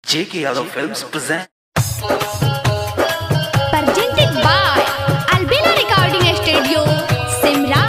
J.K. Yadav Films present. Presented by Albina Recording Studio, Simra.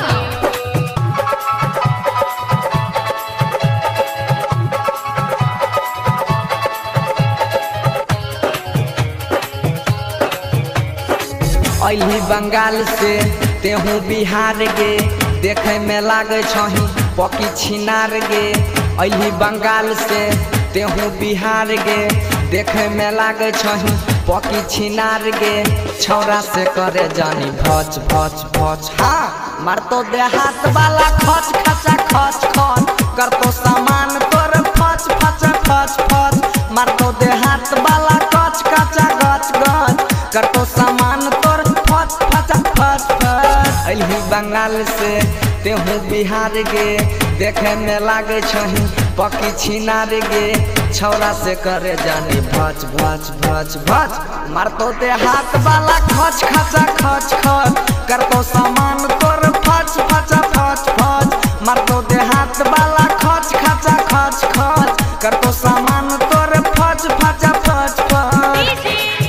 अली बंगाल से तेहू बिहार गे देखे में लागे छही पकी छिनार गे। अली बंगाल से तेहू बिहार गे देखे में लागे छही पकी छिनार गे। छौरा से करे जानी भच भच भच हाँ मार तो देहात वाला खच खचा खच खच कर तो सामान तोर फच फच फच फच मार तो देहात वाला कच कचा गच गच कर तो सामान तोर फच फच फच फच। अली बंगाल से तेहू बिहार गे देखे में लागे छही पकी छिनार गे। छौरा से करे जानी भच भच भच भच मार तो देहात वाला खच खचा खच खच कर तो सामान तोर फच फच फच फच मार तो देहात वाला खच खचा खच खच कर तो सामान तोर फच फच फच फच।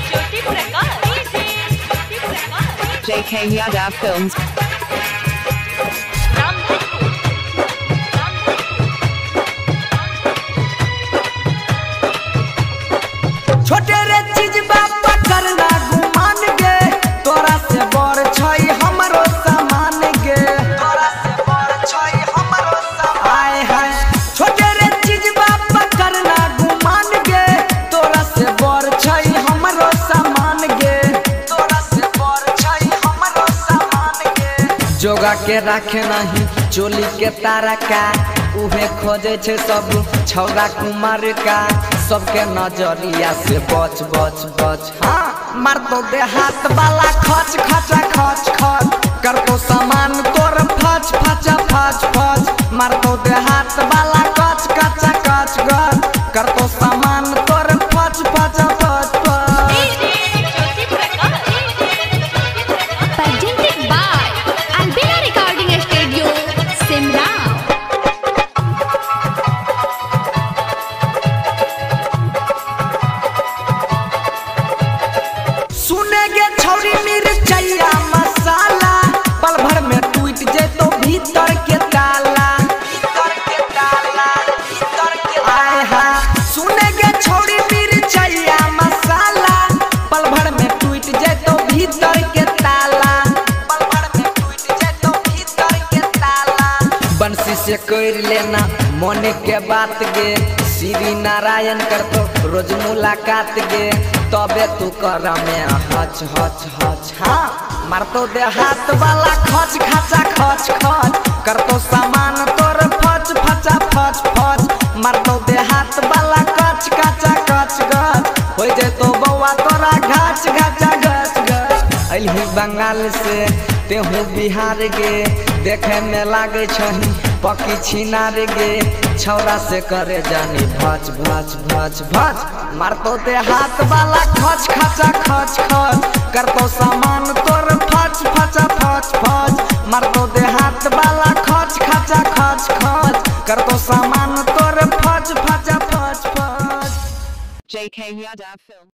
J.K. Yadav Films. छोटे रे चीज बापा करना गुमान गे तोरा से बड़ छई हमरो सामान गे। तोरा से बड़ छई हमरो सामान आए हाय छोटे रे चीज बापा करना गुमान गे तोरा से बड़ छई हमरो सामान गे। तोरा से बड़ छई हमरो सामान गे। जोगा के रखे नहीं चोली के तारा का उहे खोजे छे सब छौरा कुमार का। सबके नजरिया से बच बच बच हाँ मार तो देहात वाला खच खचा खच खच कर तो सामान तोर फच फच फच फच मार तो देहात वाला कच कचा कच गच कर तो सामान तोर फच फच फच फच। Presented by Albina Recording Studio, Simra. सुनेगे छौरी मिर्चैया मसाला पल भर में टूट जे तो भीतर के ताला। भीतर के ताला भीतर के आए हां सुनेगे छौरी मिर्चैया मसाला पल भर में टूट जे तो भीतर के ताला। पल भर में टूट जे तो भीतर के ताला। बंसी से कर लेना मन के बात गे श्री नारायण कर तो रोज मुलाकात गे तबे तू कर में हच हच हच हाँ मार तो देहात वाला खच खचा खच खच कर तो सामान तोर फच फचा फच फच मार तो देहात वाला कच कचा कच गच हो जे तो बौआ तोरा घाच घचा गच गच। अली बंगाल से तेहू बिहार गे देखे में लागे छही पकी छिनार गे। छौरा से करे जानी भच भच भच भच मार तो देहात वाला खच खचा खच खच कर तो सामान तोर फच फचा फच फच मार तो देहात वाला खच खचा खच खच कर तो सामान तोर फच फचा फच फच। J.K. Yadav Films.